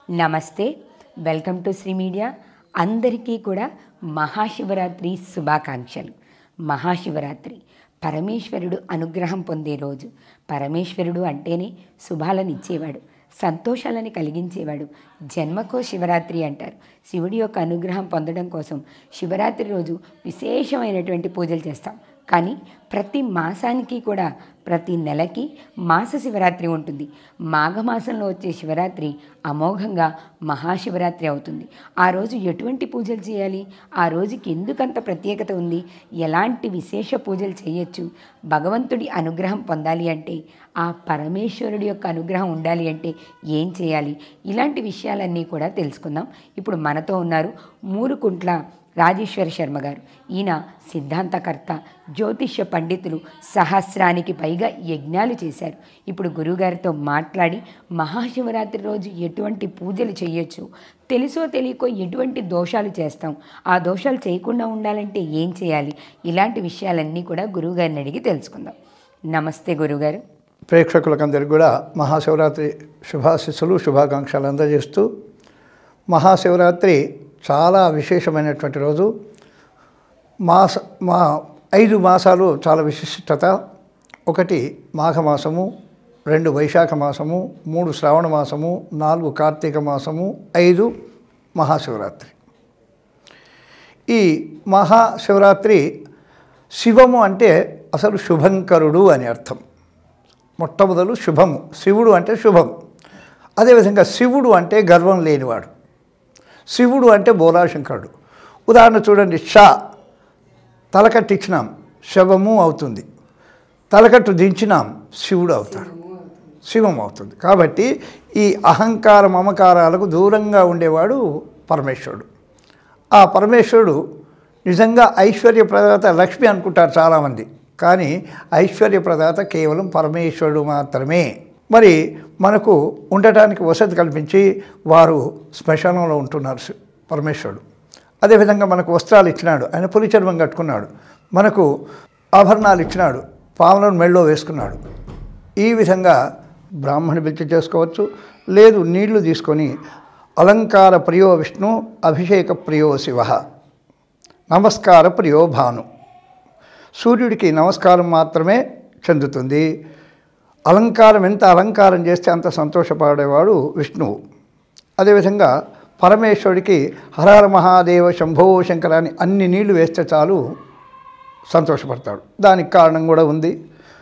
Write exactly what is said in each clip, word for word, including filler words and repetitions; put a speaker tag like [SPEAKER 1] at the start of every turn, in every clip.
[SPEAKER 1] నమస్తే, welcome to Shri media. అందరికీ కూడా మహాశివరాత్రి శుభాకాంక్షలు. మహాశివరాత్రి పరమేశ్వరుడు అనుగ్రహం పొందే రోజు. పరమేశ్వరుడు అంటేనే శుభాలను ఇచ్చేవాడు, సంతోషాలను కలిగించేవాడు. జన్మకో శివరాత్రి అంటారు. శివుడి యొక్క అనుగ్రహం పొందడం కోసం శివరాత్రి రోజు విశేషమైనటువంటి పూజలు చేస్తాం. కానీ ప్రతి మాసానికి కూడా ప్రతి నెలకి మాస శివరాత్రి ఉంటుంది. మాఘమాసంలో వచ్చే శివరాత్రి అమోఘంగా మహాశివరాత్రి అవుతుంది. ఆ రోజు ఎటువంటి పూజలు చేయాలి, ఆ రోజుకి ఎందుకంత ప్రత్యేకత ఉంది, ఎలాంటి విశేష పూజలు చేయొచ్చు, భగవంతుడి అనుగ్రహం పొందాలి అంటే, ఆ పరమేశ్వరుడి యొక్క అనుగ్రహం ఉండాలి అంటే ఏం చేయాలి, ఇలాంటి విషయాలన్నీ కూడా తెలుసుకుందాం. ఇప్పుడు మనతో ఉన్నారు మూరుకుంట్ల రాజేశ్వర శర్మ గారు. ఈయన సిద్ధాంతకర్త, జ్యోతిష్య పండితులు, సహస్రానికి పైగా యజ్ఞాలు చేశారు. ఇప్పుడు గురువుగారితో మాట్లాడి మహాశివరాత్రి రోజు ఎటువంటి పూజలు చేయొచ్చు, తెలుసో తెలియకో ఎటువంటి దోషాలు చేస్తాం, ఆ దోషాలు చేయకుండా ఉండాలంటే ఏం చేయాలి, ఇలాంటి విషయాలన్నీ కూడా గురువుగారిని అడిగి తెలుసుకుందాం. నమస్తే గురువుగారు.
[SPEAKER 2] ప్రేక్షకులకందరికీ కూడా మహాశివరాత్రి శుభాశిస్సులు, శుభాకాంక్షలు అందజేస్తూ, మహాశివరాత్రి చాలా విశేషమైనటువంటి రోజు. మాస మా ఐదు మాసాలు చాలా విశిష్టత. ఒకటి మాఘమాసము, రెండు వైశాఖ మాసము, మూడు శ్రావణ మాసము, నాలుగు కార్తీక మాసము, ఐదు మహాశివరాత్రి. ఈ మహాశివరాత్రి శివము అంటే అసలు శుభంకరుడు అని అర్థం. మొట్టమొదలు శుభము, శివుడు అంటే శుభం. అదేవిధంగా శివుడు అంటే గర్వం లేనివాడు. శివుడు అంటే బోలాశంకరుడు. ఉదాహరణ చూడండి, షా తలకట్టు ఇచ్చినాం, శవము అవుతుంది. తలకట్టు దించినాం, శివుడు అవుతాడు, శివం అవుతుంది. కాబట్టి ఈ అహంకార మమకారాలకు దూరంగా ఉండేవాడు పరమేశ్వరుడు. ఆ పరమేశ్వరుడు నిజంగా ఐశ్వర్య ప్రదాత లక్ష్మి అనుకుంటారు చాలామంది, కానీ ఐశ్వర్య ప్రదాత కేవలం పరమేశ్వరుడు మాత్రమే. మరి మనకు ఉండటానికి వసతి కల్పించి వారు శ్మశానంలో ఉంటున్నారు పరమేశ్వరుడు. అదేవిధంగా మనకు వస్త్రాలు ఇచ్చినాడు, ఆయన పులి చర్మం కట్టుకున్నాడు. మనకు ఆభరణాలు ఇచ్చినాడు, పాములను మెళ్ళో వేసుకున్నాడు. ఈ విధంగా బ్రాహ్మణి పిలిచి చేసుకోవచ్చు. లేదు, నీళ్లు తీసుకొని అలంకార ప్రియో విష్ణు, అభిషేక ప్రియో శివ, నమస్కార ప్రియో భాను. సూర్యుడికి నమస్కారం మాత్రమే చెందుతుంది. అలంకారం ఎంత అలంకారం చేస్తే అంత సంతోషపడేవాడు విష్ణువు. అదేవిధంగా పరమేశ్వరుడికి హరహర మహాదేవ శంభో శంకర అని అన్ని నీళ్లు వేస్తే చాలు సంతోషపడతాడు. దానికి కారణం కూడా ఉంది.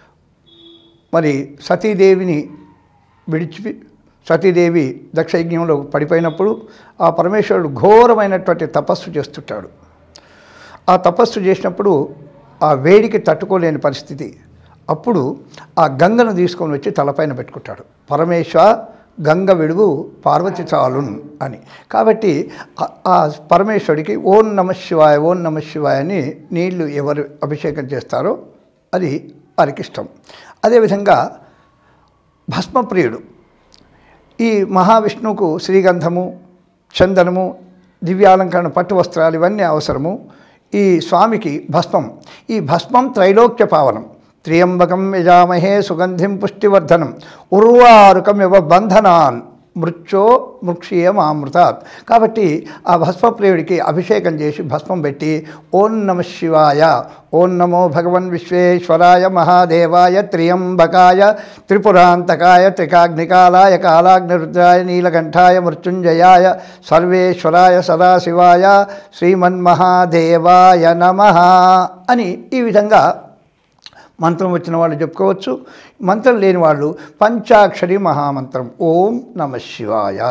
[SPEAKER 2] మరి సతీదేవిని విడిచి సతీదేవి దక్షయజ్ఞంలో పడిపోయినప్పుడు ఆ పరమేశ్వరుడు ఘోరమైనటువంటి తపస్సు చేస్తుంటాడు. ఆ తపస్సు చేసినప్పుడు ఆ వేడికి తట్టుకోలేని పరిస్థితి. అప్పుడు ఆ గంగను తీసుకొని వచ్చి తలపైన పెట్టుకుంటాడు. పరమేశ్వర గంగ విడువు పార్వతి చాలున్ అని. కాబట్టి ఆ పరమేశ్వరుడికి ఓం నమ శివాయ, ఓం నమ శివాయ అని నీళ్లు ఎవరు అభిషేకం చేస్తారో అది వారికి ఇష్టం. అదేవిధంగా భస్మప్రియుడు. ఈ మహావిష్ణువుకు శ్రీగంధము, చందనము, దివ్యాలంకరణ, పట్టు వస్త్రాలు ఇవన్నీ అవసరము. ఈ స్వామికి భస్మం. ఈ భస్మం త్రైలోక్య పావనం. త్ర్యంబకం యజామహే సుగంధిం పుష్టివర్ధనం ఉర్వారుకం ఇవ బంధనాన్ మృత్యో మృక్షీయమామృతాత్. కాబట్టి ఆ భస్మప్రియుడికి అభిషేకం చేసి భస్మం పెట్టి ఓం నమ శివాయ, ఓం నమో భగవన్ విశ్వేశ్వరాయ మహాదేవాయ త్ర్యంబకాయ త్రిపురాంతకాయ త్రికాగ్నికాలాయ కాలాగ్నిరుద్రాయ నీలకంఠాయ మృత్యుంజయాయ సర్వేశ్వరాయ సదాశివాయ శ్రీమన్మహాదేవాయ నమః అని ఈ విధంగా మంత్రం వచ్చిన వాళ్ళు చెప్పుకోవచ్చు. మంత్రం లేని వాళ్ళు పంచాక్షరి మహామంత్రం ఓం నమ శివాయ.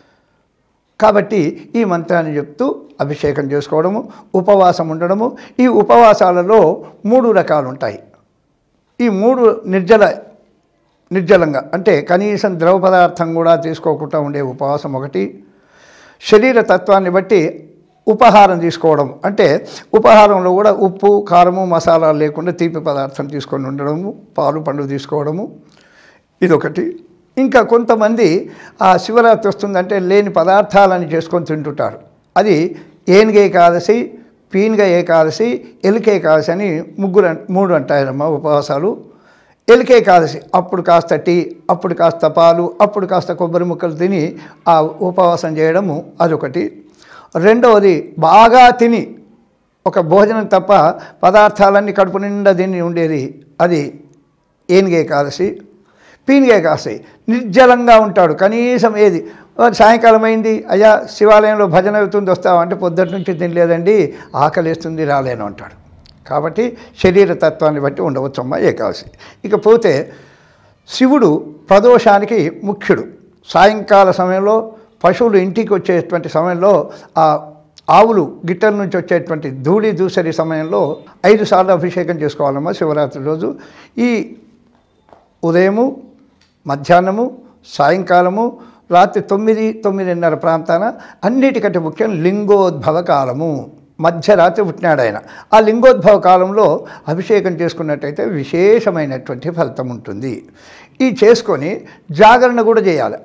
[SPEAKER 2] కాబట్టి ఈ మంత్రాన్ని చెప్తూ అభిషేకం చేసుకోవడము, ఉపవాసం ఉండడము. ఈ ఉపవాసాలలో మూడు రకాలు ఉంటాయి. ఈ మూడు నిర్జల నిర్జలంగా అంటే కనీసం ద్రవ పదార్థం కూడా తీసుకోకుండా ఉండే ఉపవాసం ఒకటి. శరీర తత్వాన్ని బట్టి ఉపహారం తీసుకోవడం అంటే ఉపహారంలో కూడా ఉప్పు, కారము, మసాలాలు లేకుండా తీపి పదార్థం తీసుకొని ఉండడము, పాలు పండు తీసుకోవడము, ఇదొకటి. ఇంకా కొంతమంది ఆ శివరాత్రి వస్తుందంటే లేని పదార్థాలని చేసుకొని తింటుంటారు. అది ఏనుగ ఏకాదశి, పీనుగ ఏకాదశి, ఎలుక ఏకాదశి అని ముగ్గురు మూడు అంటారమ్మ ఉపవాసాలు. ఎలికే ఏకాదశి అప్పుడు కాస్త టీ, అప్పుడు కాస్త పాలు, అప్పుడు కాస్త కొబ్బరి ముక్కలు తిని ఆ ఉపవాసం చేయడము అదొకటి. రెండవది బాగా తిని ఒక భోజనం తప్ప పదార్థాలన్నీ కడుపు నిండా తిని ఉండేది అది ఏనిగే ఏకాదశి. పీనిగే ఏకాదశి నిర్జలంగా ఉంటాడు, కనీసం ఏది సాయంకాలం అయింది, అయ్యా శివాలయంలో భజన అవుతుంది వస్తావు అంటే పొద్దుటి నుంచి తినలేదండి ఆకలిస్తుంది రాలేను అంటాడు. కాబట్టి శరీర తత్వాన్ని బట్టి ఉండవచ్చమ్మా ఏకాదశి. ఇకపోతే శివుడు ప్రదోషానికి ముఖ్యుడు. సాయంకాల సమయంలో పశువులు ఇంటికి వచ్చేటువంటి సమయంలో ఆ ఆవులు గిట్టల నుంచి వచ్చేటువంటి ధూళి దూసరి సమయంలో ఐదు సార్లు అభిషేకం చేసుకోవాలమ్మా శివరాత్రి రోజు. ఈ ఉదయము, మధ్యాహ్నము, సాయంకాలము, రాత్రి తొమ్మిది తొమ్మిదిన్నర ప్రాంతాన అన్నిటికంటే ముఖ్యం లింగోద్భవ కాలము. మధ్యరాత్రి పుట్టినాడు ఆయన. ఆ లింగోద్భవ కాలంలో అభిషేకం చేసుకున్నట్టయితే విశేషమైనటువంటి ఫలితం ఉంటుంది. ఈ చేసుకొని జాగరణ కూడా చేయాలి.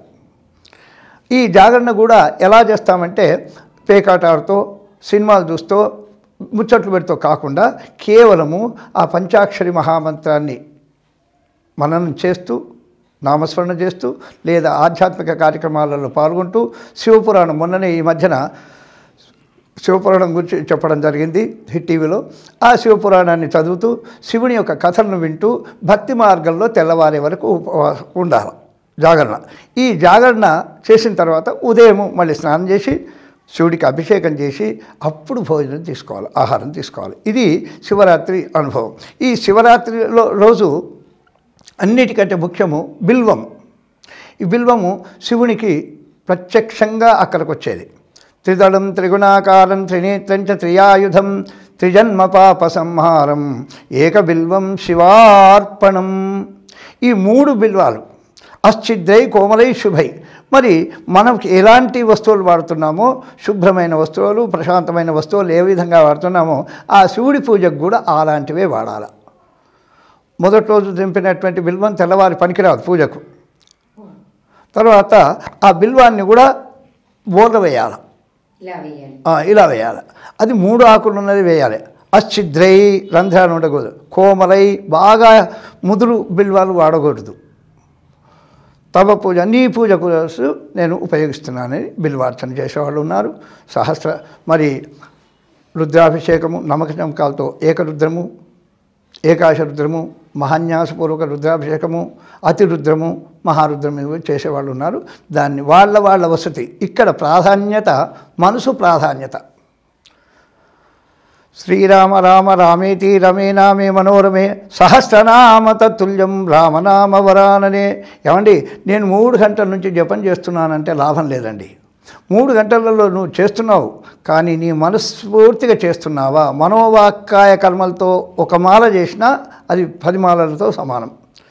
[SPEAKER 2] ఈ జాగరణ కూడా ఎలా చేస్తామంటే పేకాట ఆడుతూ సినిమాలు చూస్తూ ముచ్చట్లు పెడుతూ కాకుండా కేవలము ఆ పంచాక్షరి మహామంత్రాన్ని మననం చేస్తూ నామస్మరణ చేస్తూ లేదా ఆధ్యాత్మిక కార్యక్రమాలలో పాల్గొంటూ శివపురాణం మొన్ననే ఈ మధ్యన శివపురాణం గురించి చెప్పడం జరిగింది హిట్ టీవీలో. ఆ శివపురాణాన్ని చదువుతూ శివుని యొక్క కథలను వింటూ భక్తి మార్గంలో తెల్లవారే వరకు ఉండాలి జాగరణ. ఈ జాగరణ చేసిన తర్వాత ఉదయం మళ్ళీ స్నానం చేసి శివుడికి అభిషేకం చేసి అప్పుడు భోజనం తీసుకోవాలి, ఆహారం తీసుకోవాలి. ఇది శివరాత్రి అనుభవం. ఈ శివరాత్రిలో రోజు అన్నిటికంటే ముఖ్యము బిల్వం. ఈ బిల్వము శివునికి ప్రత్యక్షంగా అక్కడికి వచ్చేది. త్రిదళం త్రిగుణాకారం త్రినేత్రంచ త్రియాయుధం త్రిజన్మ పాప సంహారం ఏక బిల్వం శివార్పణం. ఈ మూడు బిల్వాలు అశ్చిద్రై కోమలై శుభై. మరి మనకి ఎలాంటి వస్తువులు వాడుతున్నామో శుభ్రమైన వస్తువులు ప్రశాంతమైన వస్తువులు ఏ విధంగా వాడుతున్నామో ఆ శివుడి పూజకు కూడా అలాంటివే వాడాలి. మొదటి రోజు దింపినటువంటి బిల్వం తెల్లవారి పనికిరాదు పూజకు. తర్వాత ఆ బిల్వాన్ని కూడా బోర్ల వేయాలి, ఇలా వేయాలి. అది మూడు ఆకులు ఉన్నది వేయాలి. అశ్చిద్రై రంధ్రాలు ఉండకూడదు, కోమలై బాగా ముదురు బిల్వాలు వాడకూడదు. తవ పూజ నీ పూజ కోసం నేను ఉపయోగిస్తున్నానని బిల్వార్చన చేసేవాళ్ళు ఉన్నారు. సహస్ర మరి రుద్రాభిషేకము నమక చమకాలతో ఏకరుద్రము, ఏకాశ రుద్రము, మహాన్యాసపూర్వక రుద్రాభిషేకము, అతిరుద్రము, మహారుద్రము చేసేవాళ్ళు ఉన్నారు. దాన్ని వాళ్ళ వాళ్ళ వసతి. ఇక్కడ ప్రాధాన్యత మనసు ప్రాధాన్యత. శ్రీరామ రామ రామేతి రమే నామే మనోరమే సహస్రనామ తత్తుల్యం రామనామ వరాననే. ఏమండి నేను మూడు గంటల నుంచి జపం చేస్తున్నానంటే లాభం లేదండి. మూడు గంటలలో నువ్వు చేస్తున్నావు కానీ నీ మనస్ఫూర్తిగా చేస్తున్నావా? మనోవాక్కాయ కర్మలతో ఒక మాల చేసినా అది పది మాలలతో సమానం.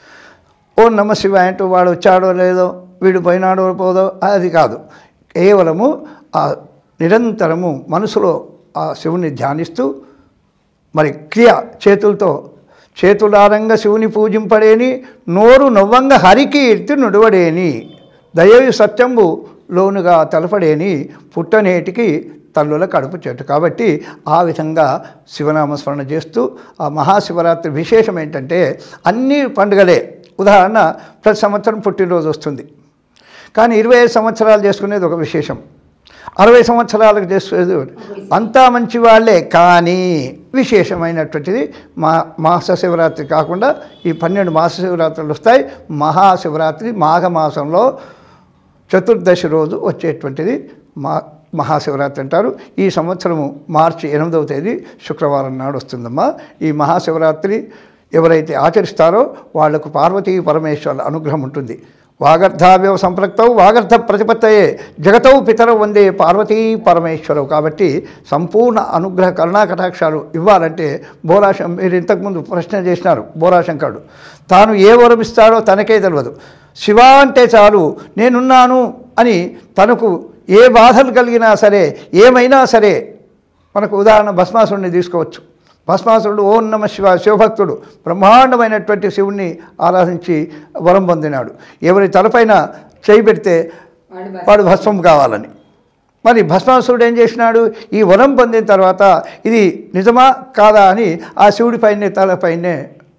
[SPEAKER 2] ఓ నమ శివాయ అంటూ వాడు వచ్చాడో లేదో వీడు పోయినాడో పోదో అది కాదు. కేవలము ఆ నిరంతరము మనసులో ఆ శివుని ధ్యానిస్తూ మరి క్రియ చేతులతో చేతులారంగా శివుని పూజింపడేని నోరు నవ్వంగా హరికీర్తి నుడవడేని దయవి సత్యంబు లోనుగా తలపడేని పుట్టనేటికి తల్లుల కడుపు చెట్టు. కాబట్టి ఆ విధంగా శివనామస్మరణ చేస్తూ ఆ మహాశివరాత్రి విశేషం ఏంటంటే అన్ని పండుగలే. ఉదాహరణ ప్రతి సంవత్సరం పుట్టినరోజు వస్తుంది కానీ ఇరవై ఐదు సంవత్సరాలు చేసుకునేది ఒక విశేషం, అరవై సంవత్సరాలకు చేసుకునేది అంతా మంచి వాళ్ళే. కానీ విశేషమైనటువంటిది మా మాస శివరాత్రి కాకుండా ఈ పన్నెండు మాస శివరాత్రులు వస్తాయి. మహాశివరాత్రి మాఘమాసంలో చతుర్దశి రోజు వచ్చేటువంటిది మా మహాశివరాత్రి అంటారు. ఈ సంవత్సరము మార్చి ఎనిమిదవ తేదీ శుక్రవారం నాడు వస్తుందమ్మా. ఈ మహాశివరాత్రి ఎవరైతే ఆచరిస్తారో వాళ్లకు పార్వతీ పరమేశ్వరుల అనుగ్రహం ఉంటుంది. వాగర్ధావ్యవ సంప్రక్తౌ వాగర్ధ ప్రతిపత్తయే జగతౌ పితరౌ వందే పార్వతీ పరమేశ్వరవు. కాబట్టి సంపూర్ణ అనుగ్రహ కరుణాకటాక్షాలు ఇవ్వాలంటే బోరాశం మీరు ఇంతకుముందు ప్రశ్న చేసినారు. బోరాశంకరుడు తాను ఏ వరమిస్తాడో తనకే తెలియదు. శివ అంటే చాలు నేనున్నాను అని తనకు ఏ బాధలు కలిగినా సరే ఏమైనా సరే. మనకు ఉదాహరణ భస్మాసురుడిని తీసుకోవచ్చు. భస్మాసురుడు ఓం నమ శివ శివభక్తుడు బ్రహ్మాండమైనటువంటి శివుణ్ణి ఆరాధించి వరం పొందినాడు. ఎవరి తలపైన చేయి పెడితే వాడు భస్మం కావాలని. మరి భస్మాసురుడు ఏం చేసినాడు? ఈ వరం పొందిన తర్వాత ఇది నిజమా కాదా అని ఆ శివుడిపైనే తలపైనే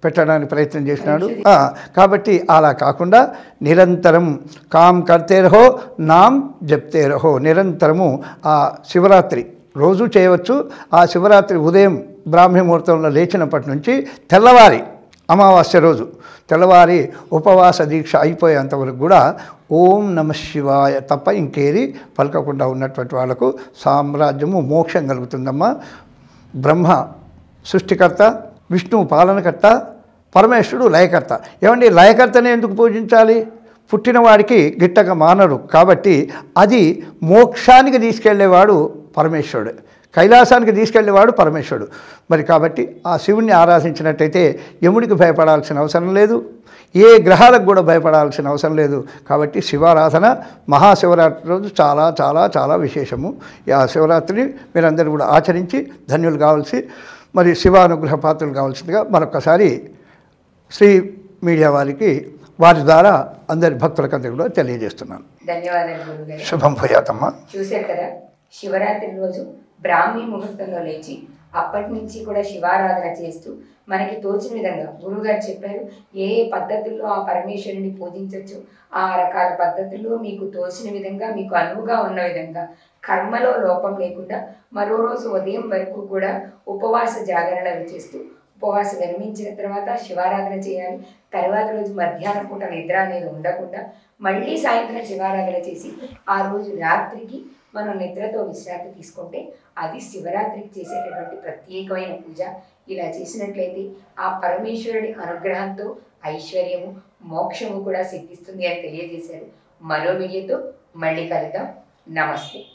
[SPEAKER 2] పెట్టడానికి ప్రయత్నం చేసినాడు. కాబట్టి అలా కాకుండా నిరంతరం కామ్ కర్తే రహో నామ్ జప్తే రహో, నిరంతరము ఆ శివరాత్రి రోజు చేయవచ్చు. ఆ శివరాత్రి ఉదయం బ్రాహ్మీ ముహూర్తంలో లేచినప్పటి నుంచి తెల్లవారి అమావాస్య రోజు తెల్లవారి ఉపవాస దీక్ష అయిపోయేంతవరకు కూడా ఓం నమ శివాయ తప్ప ఇంకేది పలకకుండా ఉన్నటువంటి వాళ్ళకు సామ్రాజ్యము మోక్షం కలుగుతుందమ్మా. బ్రహ్మ సృష్టికర్త, విష్ణువు పాలనకర్త, పరమేశ్వరుడు లయకర్త. ఏమండి, లయకర్తనే ఎందుకు పూజించాలి? పుట్టినవాడికి గిట్టక మానరు కాబట్టి అది మోక్షానికి తీసుకెళ్లేవాడు పరమేశ్వరుడు, కైలాసానికి తీసుకెళ్లేవాడు పరమేశ్వరుడు. మరి కాబట్టి ఆ శివుణ్ణి ఆరాధించినట్టయితే యముడికి భయపడాల్సిన అవసరం లేదు, ఏ గ్రహాలకు కూడా భయపడాల్సిన అవసరం లేదు. కాబట్టి శివారాధన మహాశివరాత్రి రోజు చాలా చాలా చాలా విశేషము. ఆ శివరాత్రిని మీరందరూ కూడా ఆచరించి ధన్యులు కావాల్సి, మరి శివానుగ్రహ పాత్రలు కావాల్సిందిగా మరొకసారి శ్రీ మీడియా వారికి వారి ద్వారా అందరి భక్తులకందరూ కూడా తెలియజేస్తున్నాను.
[SPEAKER 1] ధన్యవాదాలు గురుగారు.
[SPEAKER 2] శుభం భూయాతమ్మ.
[SPEAKER 1] చూశారు కదా, శివరాత్రి రోజు బ్రాహ్మీ ముహూర్తంలో లేచి అప్పటి నుంచి కూడా శివారాధన చేస్తూ మనకి తోచిన విధంగా గురువుగారు చెప్పారు, ఏ ఏ పద్ధతుల్లో ఆ పరమేశ్వరుని పూజించవచ్చు, ఆ రకాల పద్ధతుల్లో మీకు తోచిన విధంగా, మీకు అనువుగా ఉన్న విధంగా, కర్మలో లోపం లేకుండా మరో రోజు ఉదయం వరకు కూడా ఉపవాస జాగరణలు చేస్తూ ఉపవాసం విరమించిన తర్వాత శివారాధన చేయాలి. తర్వాత రోజు మధ్యాహ్నం పూట నిద్ర అనేది ఉండకుండా మళ్ళీ సాయంత్రం శివారాధన చేసి ఆ రోజు రాత్రికి మనం నిద్రతో విశ్రాంతి తీసుకుంటే అది శివరాత్రికి చేసేటటువంటి ప్రత్యేకమైన పూజ. ఇలా చేసినట్లయితే ఆ పరమేశ్వరుడి అనుగ్రహంతో ఐశ్వర్యము, మోక్షము కూడా సిద్ధిస్తుంది అని తెలియజేశారు. మరో వీడియోతో మళ్ళీ కలుద్దాం. నమస్తే.